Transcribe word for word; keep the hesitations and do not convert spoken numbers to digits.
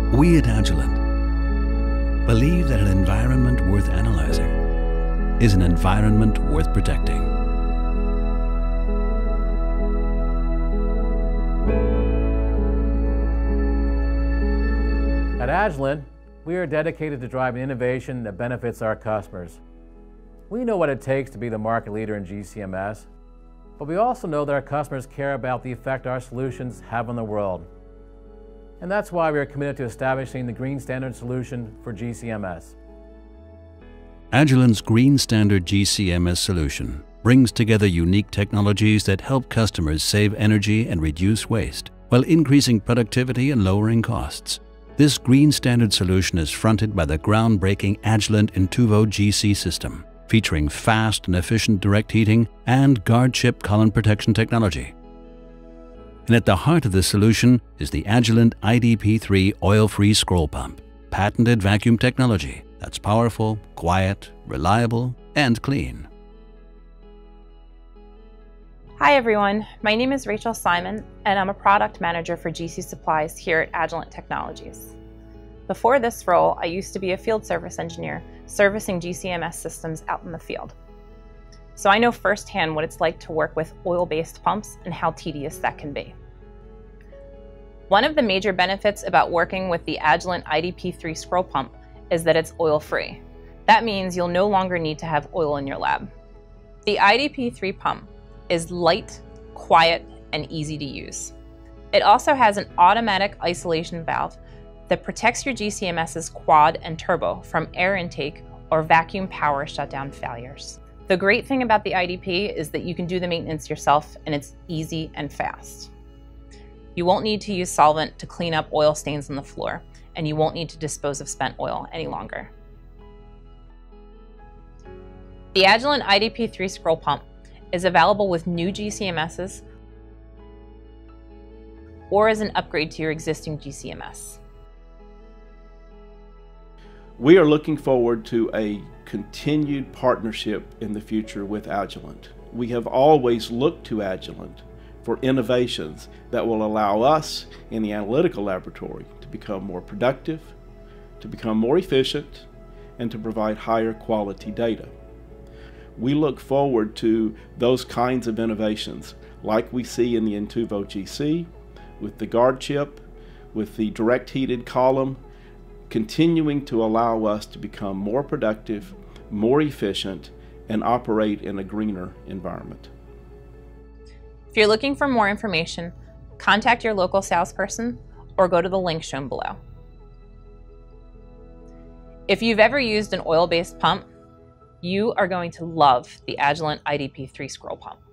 We at Agilent believe that an environment worth analyzing is an environment worth protecting. At Agilent, we are dedicated to driving innovation that benefits our customers. We know what it takes to be the market leader in G C M S, but we also know that our customers care about the effect our solutions have on the world. And that's why we are committed to establishing the Green Standard solution for G C M S. Agilent's Green Standard G C M S solution brings together unique technologies that help customers save energy and reduce waste while increasing productivity and lowering costs. This Green Standard solution is fronted by the groundbreaking Agilent Intuvo G C system, featuring fast and efficient direct heating and guard chip column protection technology. And at the heart of this solution is the Agilent I D P three oil-free scroll pump, patented vacuum technology that's powerful, quiet, reliable, and clean. Hi everyone, my name is Rachel Simon and I'm a product manager for G C Supplies here at Agilent Technologies. Before this role, I used to be a field service engineer servicing G C M S systems out in the field. So I know firsthand what it's like to work with oil-based pumps and how tedious that can be. One of the major benefits about working with the Agilent I D P three scroll pump is that it's oil-free. That means you'll no longer need to have oil in your lab. The I D P three pump is light, quiet, and easy to use. It also has an automatic isolation valve that protects your G C M S's quad and turbo from air intake or vacuum power shutdown failures. The great thing about the I D P is that you can do the maintenance yourself and it's easy and fast. You won't need to use solvent to clean up oil stains on the floor, and you won't need to dispose of spent oil any longer. The Agilent I D P three scroll pump is available with new G C M S's or as an upgrade to your existing G C M S. We are looking forward to a continued partnership in the future with Agilent. We have always looked to Agilent for innovations that will allow us in the analytical laboratory to become more productive, to become more efficient, and to provide higher quality data. We look forward to those kinds of innovations like we see in the Intuvo G C, with the guard chip, with the direct heated column, continuing to allow us to become more productive, more efficient, and operate in a greener environment. If you're looking for more information, contact your local salesperson or go to the link shown below. If you've ever used an oil-based pump, you are going to love the Agilent I D P three scroll pump.